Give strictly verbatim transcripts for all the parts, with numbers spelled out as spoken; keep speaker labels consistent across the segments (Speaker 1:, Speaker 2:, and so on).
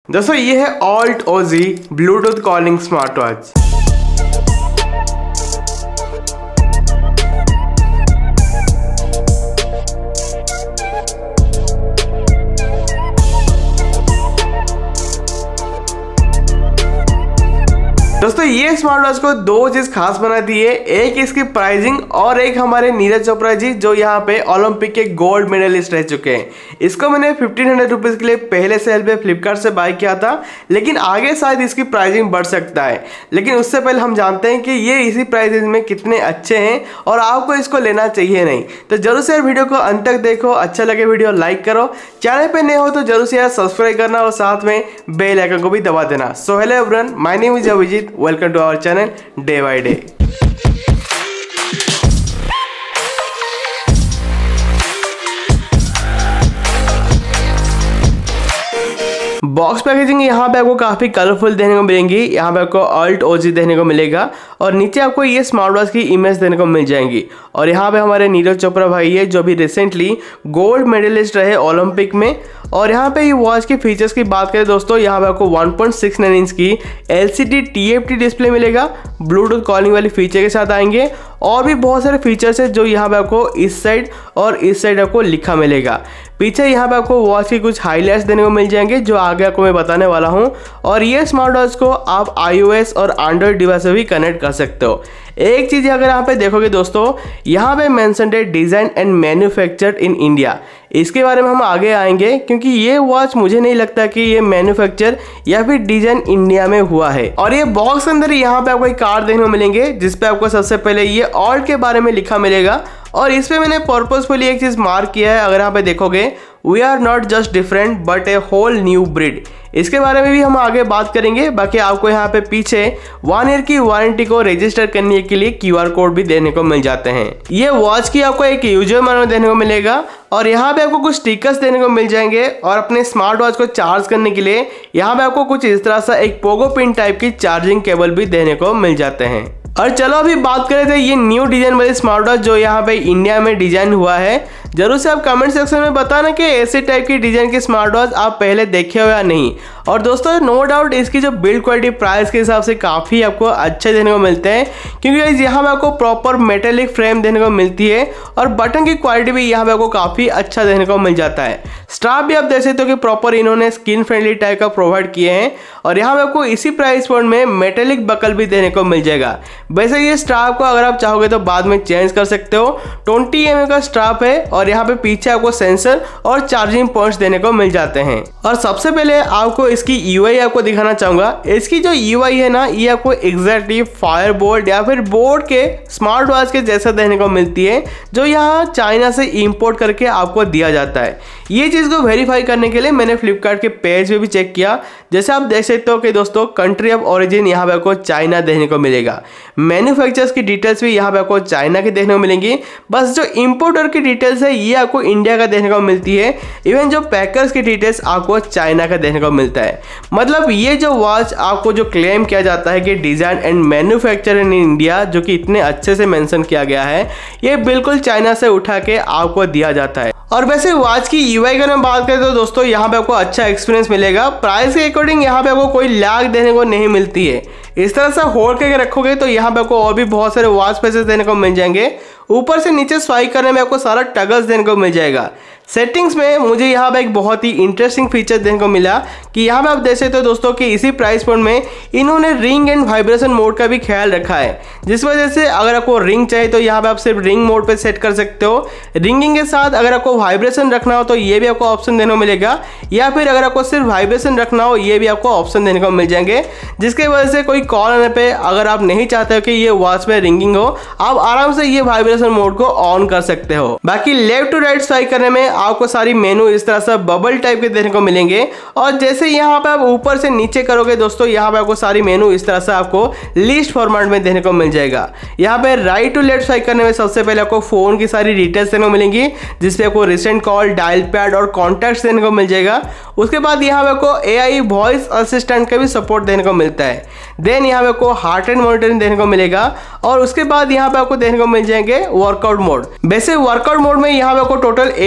Speaker 1: दोस्तों ये है Alt OG Bluetooth calling smart watch. दोस्तों ये स्मार्ट वॉच को दो चीज खास बनाती है, एक इसकी प्राइसिंग और एक हमारे नीरज चोपड़ा जी जो यहाँ पे ओलंपिक के गोल्ड मेडलिस्ट रह चुके हैं। इसको मैंने फिफ्टीन हंड्रेड रुपीज के लिए पहले सेल पे फ्लिपकार्ट से बाय किया था, लेकिन आगे शायद इसकी प्राइसिंग बढ़ सकता है। लेकिन उससे पहले हम जानते हैं कि ये इसी प्राइसिंग में कितने अच्छे हैं और आपको इसको लेना चाहिए नहीं। तो जरूर से यार वीडियो को अंत तक देखो, अच्छा लगे वीडियो लाइक करो, चैनल पे नए हो तो जरूर से यार सब्सक्राइब करना और साथ में बेल आइकन को भी दबा देना। So hello everyone, my name is Abhijeet, welcome to our channel day by day. Box packaging यहाँ पे आपको काफ़ी कलरफुल देखने को मिलेंगी। यहाँ पे आपको ऑल्ट ओजी देखने को मिलेगा और नीचे आपको ये स्मार्ट वॉच की इमेज देखने को मिल जाएंगी। और यहाँ पे हमारे नीरज चोपड़ा भाई है जो भी रिसेंटली गोल्ड मेडलिस्ट रहे ओलंपिक में। और यहाँ पे ये वॉच के फीचर्स की बात करें दोस्तों, यहाँ पे आपको one point six nine inch की एलसीडी टीएफटी डिस्प्ले मिलेगा, ब्लूटूथ कॉलिंग वाली फीचर के साथ आएंगे। और भी बहुत सारे फीचर्स है जो यहाँ पे आपको इस साइड और इस साइड आपको लिखा मिलेगा। पीछे यहाँ पे आपको वॉच की कुछ हाइलाइट्स देने को मिल जाएंगे जो आगे आपको मैं बताने वाला हूँ। और ये स्मार्ट वॉच को आप आईओएस और एंड्रॉइड डिवाइस से भी कनेक्ट कर सकते हो। एक चीज़ अगर यहाँ पे देखोगे दोस्तों, यहाँ पे मेंशन्ड है design and manufactured in India. इसके बारे में हम आगे आएंगे क्योंकि ये वॉच मुझे नहीं लगता कि ये मैन्युफैक्चर या फिर डिजाइन इंडिया में हुआ है। और ये बॉक्स के अंदर यहाँ पे आपको एक कार्ड देखने को मिलेंगे जिसपे आपको सबसे पहले ये ऑल्ट के बारे में लिखा मिलेगा। और इस पे मैंने पर्पसफुली एक चीज मार्क किया है, अगर यहाँ पे देखोगे, we are not just different but a whole new breed. इसके बारे में भी हम आगे बात करेंगे। बाकी आपको यहाँ पे पीछे वन ईयर की वारंटी को रजिस्टर करने के लिए क्यूआर कोड भी देने को मिल जाते हैं। ये वॉच की आपको एक यूजर मैनुअल देने को मिलेगा और यहाँ पे आपको कुछ स्टिकर्स देने को मिल जाएंगे। और अपने स्मार्ट वॉच को चार्ज करने के लिए यहाँ पे आपको कुछ इस तरह सा एक पोगो पिन टाइप की चार्जिंग केबल भी देने को मिल जाते हैं। और चलो अभी बात करें थे ये न्यू डिजाइन वाली स्मार्ट वॉच जो यहाँ पे इंडिया में डिजाइन हुआ है। जरूर से आप कमेंट सेक्शन में बताना कि ऐसे टाइप की डिजाइन की स्मार्ट वॉच आप पहले देखे हो या नहीं। और दोस्तों नो डाउट इसकी जो बिल्ड क्वालिटी प्राइस के हिसाब से काफ़ी आपको अच्छे देने को मिलते हैं, क्योंकि यहाँ पे आपको प्रॉपर मेटेलिक फ्रेम देने को मिलती है और बटन की क्वालिटी भी यहाँ पे आपको काफ़ी अच्छा देने को मिल जाता है। स्ट्रैप भी आप देख सकते हो कि प्रॉपर इन्होंने स्किन फ्रेंडली टाइप का प्रोवाइड किए हैं। और यहाँ पे आपको इसी प्राइस पॉइंट में मेटेलिक बकल भी देने को मिल जाएगा। वैसे ये स्ट्रैप को अगर आप चाहोगे तो बाद में चेंज कर सकते हो। ट्वेंटी एम एम का स्ट्रैप है और यहाँ पे पीछे आपको सेंसर और चार्जिंग पॉइंट्स देने को मिल जाते हैं। और सबसे पहले आपको इसकी यूआई आपको दिखाना चाहूंगा। इसकी जो यूआई है ना, ये आपको एग्जैक्टली फायरबोल्ट या फिर बोर्ड के स्मार्ट वॉच के जैसा देने को मिलती है जो यहाँ चाइना से इंपोर्ट करके आपको दिया जाता है। ये चीज़ को वेरीफाई करने के लिए मैंने फ्लिपकार्ट के पेज पे भी चेक किया। जैसे आप देख सकते हो कि दोस्तों कंट्री ऑफ ओरिजिन यहाँ पे आपको चाइना देखने को मिलेगा। मैन्युफैक्चरर्स की डिटेल्स भी यहाँ पे आपको चाइना की देखने को मिलेंगी। बस जो इंपोर्टर की डिटेल्स है ये आपको इंडिया का देखने को मिलती है। इवन जो पैकर्स की डिटेल्स आपको चाइना का देखने को मिलता है। मतलब ये जो वॉच आपको जो क्लेम किया जाता है कि design and manufacture in India, जो कि इतने अच्छे से मेंशन किया गया है, ये बिल्कुल चाइना से उठा के आपको दिया जाता है। और वैसे वॉच की यूआई का मैं बात करें तो दोस्तों यहाँ पे आपको अच्छा एक्सपीरियंस मिलेगा। प्राइस के अकॉर्डिंग यहाँ पे आपको कोई लैग देने को नहीं मिलती है। इस तरह से होल्ड करके रखोगे तो यहाँ पे आपको और भी बहुत सारे वॉच फेसेस देने को मिल जाएंगे। ऊपर से नीचे स्वाइप करने में आपको सारा टगल्स देने को मिल जाएगा। सेटिंग्स में मुझे यहाँ पे एक बहुत ही इंटरेस्टिंग फीचर देखने को मिला कि यहाँ पे आप देख सकते हो दोस्तों कि इसी प्राइस पॉइंट में इन्होंने रिंग एंड वाइब्रेशन मोड का भी ख्याल रखा है, जिस वजह से अगर आपको रिंग चाहिए तो यहाँ पे आप सिर्फ रिंग मोड पे सेट कर सकते हो। रिंगिंग के साथ अगर आपको वाइब्रेशन रखना हो तो ये भी आपको ऑप्शन देने को मिलेगा, या फिर अगर आपको सिर्फ वाइब्रेशन रखना हो ये भी आपको ऑप्शन देने को मिल जाएंगे, जिसके वजह से कोई कॉल आने पर अगर आप नहीं चाहते हो कि ये वॉच में रिंगिंग हो, आप आराम से ये वाइब्रेशन मोड को ऑन कर सकते हो। बाकी लेफ्ट टू राइट स्वाइप करने में आपको सारी मेनू इस तरह से बबल टाइप के देखने को मिलेंगे। और जैसे यहाँ पे आप ऊपर से नीचे करोगे दोस्तों, यहाँ पे आपको सारी मेनू इस तरह से आपको लिस्ट फॉर्मेट में देखने को मिल जाएगा। यहाँ पे राइट टू लेफ्ट स्वाइप करने में सबसे पहले आपको फोन की सारी डिटेल्स देने को मिलेंगी, जिसपे आपको रिसेंट कॉल, डायल पैड और कॉन्टैक्ट्स देने को मिल जाएगा। उसके बाद यहाँ पे आपको एआई वॉइस असिस्टेंट का भी सपोर्ट देने को मिलता है। देन यहाँ पे आपको हार्ट रेट मॉनिटरिंग देने को मिलेगा। और उसके बाद यहाँ पे आपको देखने को मिल जाएंगे वर्कआउट मोड। वैसे वर्कआउट मोड में यहाँ पे आपको total eight workout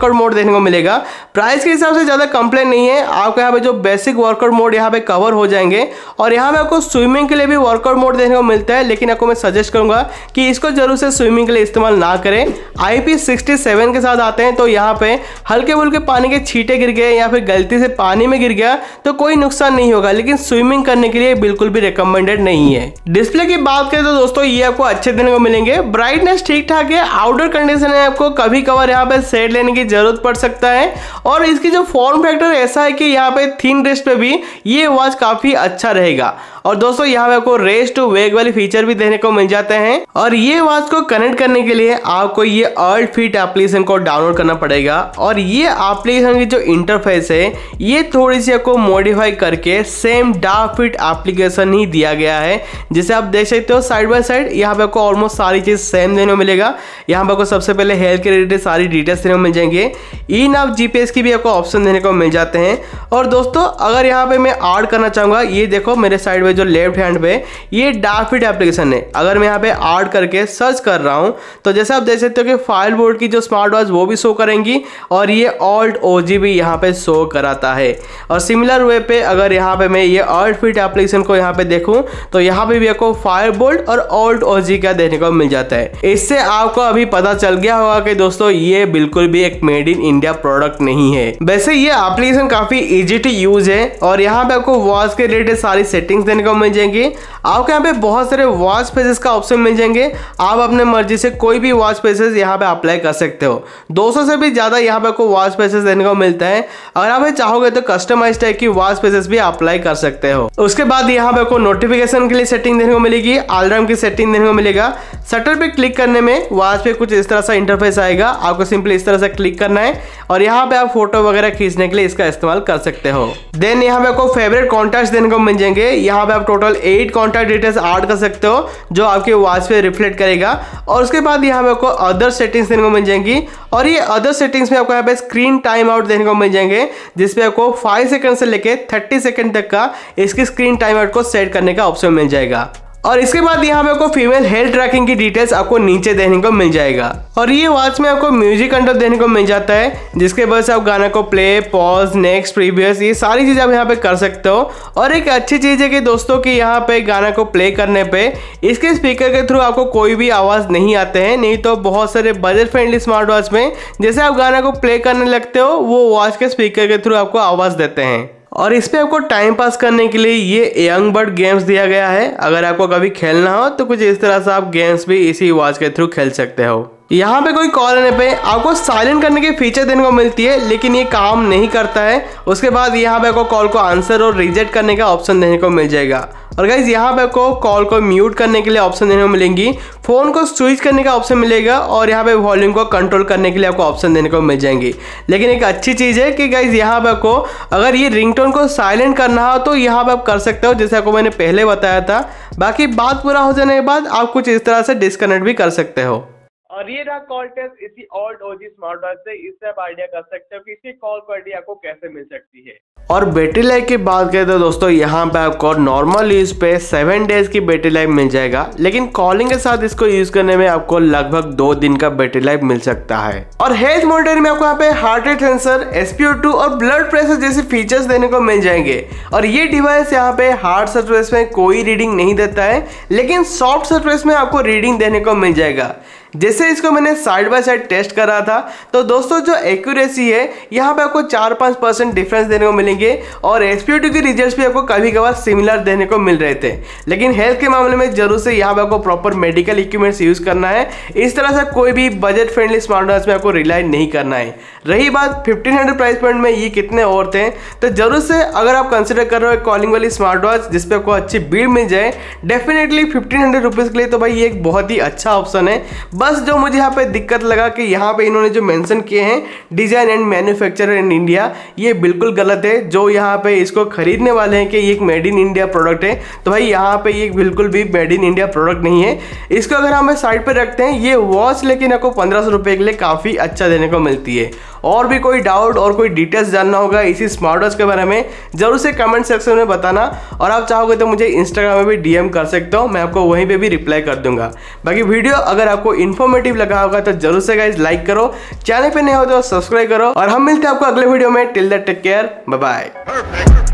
Speaker 1: workout mode देखने को मिलेगा। प्राइस के हिसाब से ज़्यादा कंप्लेन नहीं है, आपको यहाँ पे जो बेसिक वर्कआउट मोड यहाँ पे कवर हो जाएंगे। और यहाँ पे आपको स्विमिंग के लिए भी वर्कआउट मोड देखने को मिलता है, लेकिन आपको मैं सजेस्ट करूंगा कि इसको जरूर से स्विमिंग के लिए इस्तेमाल ना करें। आई पी सिक्सटी सेवन के साथ आते हैं, तो यहाँ पे हल्के फुल्के पानी के छींटे गिर गए या फिर गलती से पानी में गिर गया तो कोई नुकसान नहीं होगा, लेकिन स्विमिंग करने के लिए बिल्कुल भी रिकमेंडेड नहीं है। डिस्प्ले की बात करें तो दोस्तों ये आपको अच्छे देने को मिलेंगे, ब्राइटनेस ठीक ठाक है। आउटडोर कंडीशन है, आपको कभी कभार यहाँ पे सेट लेने की जरूरत पड़ सकता है। और इसकी जो फॉर्म फैक्टर ऐसा है कि यहाँ पे थिन रिस्ट पे भी ये वॉच काफी अच्छा रहेगा। और दोस्तों यहाँ पे आपको रेस टू वेग वाली फीचर भी देने को मिल जाते हैं। और ये वॉच को कनेक्ट करने के लिए आपको ये अल्ट फिट एप्लीकेशन को डाउनलोड करना पड़ेगा। और ये एप्लीकेशन की जो इंटरफेस है ये थोड़ी सी आपको मॉडिफाई करके सेम डार्क फिट एप्लीकेशन ही दिया गया है, जिसे आप देख सकते हो साइड बाय साइड। यहाँ पे आपको ऑलमोस्ट सारी चीज सेम देने को मिलेगा। यहाँ पे आपको सबसे पहले हेल्थ के रिलेटेड सारी डिटेल्स देने को मिल जाएंगे। इन आप जीपीएस की भी आपको ऑप्शन देने को मिल जाते हैं। और दोस्तों अगर यहाँ पे मैं ऐड करना चाहूंगा, ये देखो मेरे साइड में जो लेफ्ट हैंड पे ये डार्क फिट एप्लीकेशन है। अगर मैं यहाँ पे ऐड करके सर्च कर रहा हूँ तो जैसे आप देख सकते हो कि फायर बोर्ड की जो स्मार्ट वॉच वो भी शो करेंगी और ये ऑल्ट ओजी भी यहाँ पे शो कराता है। और सिमिलर वे पे अगर यहाँ पे मैं ये ऑल्ट फिट एप्लीकेशन को यहाँ पे देखूँ तो यहाँ पे भी आपको फायर बोर्ड और ऑल्ट ओजी का देखने को मिल जाता है। इससे आपको अभी पता चल गया होगा कि दोस्तों ये बिल्कुल भी एक मेड इन इंडिया प्रोडक्ट नहीं है। वैसे ये एप्लीकेशन काफी इजी टू यूज है। और यहाँ पे आपको वॉच के रिलेटेड सारी सेटिंग्स देने को मिल जाएंगी। आपको यहाँ पे बहुत सारे वॉच पेजेस का ऑप्शन मिल जाएंगे, आप अपने मर्जी से कोई भी वॉच पेजेस यहाँ पे अप्लाई कर सकते हो। दो सौ से भी ज्यादा यहाँ पे आपको वॉच पेजेस देने को मिलता है। अगर आप चाहोगे तो कस्टमाइज टाइप की वॉच पेजेस भी अप्लाई कर सकते हो। उसके बाद यहाँ पे आपको नोटिफिकेशन के लिए सेटिंग देने को मिलेगी, अलार्म की सेटिंग देने को मिलेगा। शटर पे क्लिक करने में वॉच पे कुछ इस तरह सा इंटरफेस आएगा, आपको सिंपली इस तरह से क्लिक करना है और यहाँ पे आप फोटो वगैरह खींचने के लिए इसका इस्तेमाल कर सकते हो। देन यहाँ पे आपको फेवरेट कॉन्टैक्ट्स देने को मिल जाएंगे। यहाँ पे आप total eight contact details add कर सकते हो जो आपके वॉच पे रिफ्लेक्ट करेगा। और उसके बाद यहाँ पे आपको अदर सेटिंग्स देने को मिल जाएंगी। और ये अदर सेटिंग्स में आपको यहाँ पे स्क्रीन टाइम आउट देने को मिल जाएंगे, जिसपे आपको फाइव सेकंड से लेके थर्टी सेकंड तक का इसकी स्क्रीन टाइम आउट को सेट करने का ऑप्शन मिल जाएगा। और इसके बाद यहाँ पे आपको फीमेल हेल्थ ट्रैकिंग की डिटेल्स आपको नीचे देने को मिल जाएगा। और ये वॉच में आपको म्यूजिक कंट्रोल देने को मिल जाता है, जिसके वजह से आप गाना को प्ले, पॉज, नेक्स्ट, प्रीवियस ये सारी चीजें आप यहाँ पे कर सकते हो। और एक अच्छी चीज है कि दोस्तों कि यहाँ पे गाना को प्ले करने पे इसके स्पीकर के थ्रू आपको कोई भी आवाज नहीं आते हैं। नहीं तो बहुत सारे बजट फ्रेंडली स्मार्ट वॉच में जैसे आप गाना को प्ले करने लगते हो वो वॉच के स्पीकर के थ्रू आपको आवाज देते हैं। और इस पे आपको टाइम पास करने के लिए ये यंग बर्ड गेम्स दिया गया है। अगर आपको कभी खेलना हो तो कुछ इस तरह से आप गेम्स भी इसी वॉच के थ्रू खेल सकते हो। यहाँ पे कोई कॉल आने पे आपको साइलेंट करने की फीचर देने को मिलती है, लेकिन ये काम नहीं करता है। उसके बाद यहाँ पे आपको कॉल को आंसर और रिजेक्ट करने का ऑप्शन देने को मिल जाएगा। और गाइज यहाँ पे आपको कॉल को म्यूट करने के लिए ऑप्शन देने को मिलेंगी, फोन को स्विच करने का ऑप्शन मिलेगा और यहाँ पे वॉल्यूम को कंट्रोल करने के लिए आपको ऑप्शन देने को मिल जाएंगी। लेकिन एक अच्छी चीज़ है कि गाइज यहाँ पे आपको अगर ये रिंगटोन को साइलेंट करना हो तो यहाँ पे आप कर सकते हो, जैसे आपको मैंने पहले बताया था। बाकी बात पूरा हो जाने के बाद आप कुछ इस तरह से डिस्कनेक्ट भी कर सकते हो। और ये रहा कॉल टेस्ट इसी ऑल्ट ओजी स्मार्ट वॉच से। इससे आप आइडिया कर सकते हो कि इसकी कॉल क्वालिटी आपको कैसे मिल सकती है। और बैटरी लाइफ की बात करें तो दोस्तों यहाँ पे आपको नॉर्मल यूज पे सेवन डेज की बैटरी लाइफ मिल जाएगा, लेकिन कॉलिंग के साथ इसको यूज करने में आपको लगभग दो दिन का बैटरी लाइफ मिल सकता है। और हेल्थ मॉनिटरिंग में आपको यहाँ पे heart rate sensor, S P O two और ब्लड प्रेशर जैसे फीचर्स देने को मिल जाएंगे। और ये डिवाइस यहाँ पे हार्ड सरफेस में कोई रीडिंग नहीं देता है, लेकिन सॉफ्ट सरफेस में आपको रीडिंग देने को मिल जाएगा। जैसे इसको मैंने साइड बाय साइड टेस्ट करा था तो दोस्तों जो एक्यूरेसी है यहाँ पे आपको चार पाँच परसेंट डिफरेंस देने को मिलेंगे। और एस पी ओ टू के रिजल्ट्स भी आपको कभी कभार सिमिलर देने को मिल रहे थे, लेकिन हेल्थ के मामले में जरूर से यहाँ पे आपको प्रॉपर मेडिकल इक्विपमेंट्स यूज करना है। इस तरह से कोई भी बजट फ्रेंडली स्मार्ट वॉच में आपको रिलाई नहीं करना है। रही बात फिफ्टीन हंड्रेड प्राइस पॉइंट में ये कितने और थे, तो जरूर से अगर आप कंसिडर कर रहे हो कॉलिंग वाली स्मार्ट वॉच जिसपे आपको अच्छी बिल्ड मिल जाए, डेफिनेटली फिफ्टीन हंड्रेड रुपीज के लिए तो भाई ये एक बहुत ही अच्छा ऑप्शन है। बस जो मुझे यहाँ पे दिक्कत लगा कि यहाँ पे इन्होंने जो मेंशन किए हैं design and manufacture in India, ये बिल्कुल गलत है। जो यहाँ पे इसको खरीदने वाले हैं कि ये एक मेड इन इंडिया प्रोडक्ट है, तो भाई यहाँ पे ये बिल्कुल भी मेड इन इंडिया प्रोडक्ट नहीं है। इसको अगर हम साइड पे रखते हैं ये वॉच, लेकिन आपको पंद्रह सौ रुपये के लिए काफ़ी अच्छा देने को मिलती है। और भी कोई डाउट और कोई डिटेल्स जानना होगा इसी स्मार्ट वॉच के बारे में, जरूर से कमेंट सेक्शन में बताना। और आप चाहोगे तो मुझे इंस्टाग्राम में भी डीएम कर सकते हो, मैं आपको वहीं पे भी रिप्लाई कर दूंगा। बाकी वीडियो अगर आपको इन्फॉर्मेटिव लगा होगा तो जरूर से गाइस लाइक करो, चैनल पे नए हो तो सब्सक्राइब करो, और हम मिलते हैं आपको अगले वीडियो में। Till that take care, bye bye.